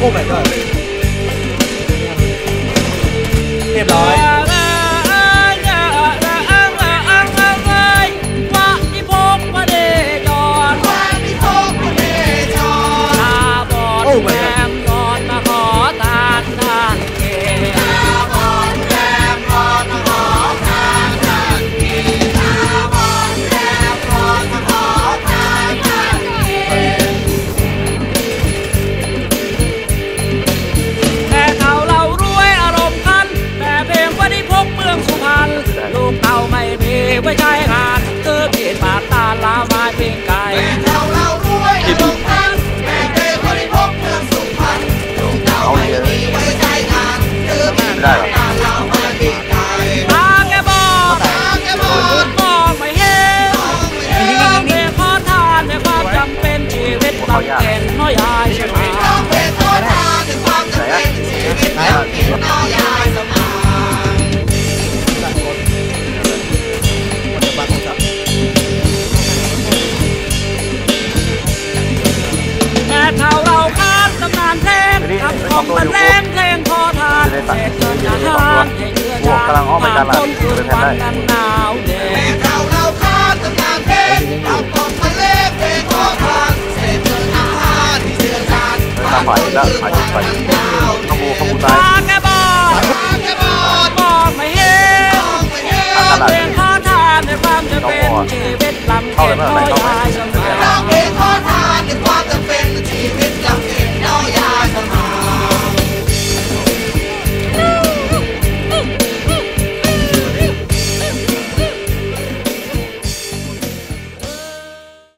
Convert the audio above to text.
อ้ my god เรียบร้อยไม่ใช่งานคือเปลี่ยนบาทตาลามาเป็นไก่เรารวยอารมณ์พันแม่เด็กบริโภคเมืองสุพรรณลูกเต่าไม่มีไว้ใช้งานคือเปลี่ยนบาทตาลามาเป็นไก่ตาแกบอดมองไม่เห็นเด็กขอทานในความจำเป็นชีวิตลำเค็ญน้อยยายใช่ไหมเด็กขอทานในความจำเป็นชีวิตลำเค็ญน้อยยายสมาเท่าเราคาดตำนานเพลงทำของบรรเลงเพลงพอทานเศษเงินอาหารให้เรือจานผ่านพ้นคืนวันนั้นหนาวเด็กเท่าเราคาดตำนานเพลงทำของบรรเลงเพลงพอทานเศษเงินอาหารให้เรือจานผ่านพ้นคืนวันนั้นหนาวเด็กตาแกบอดมองไม่เห็นเพลงพอทานในความจะเป็นชีวิตลำเค็ญน้อย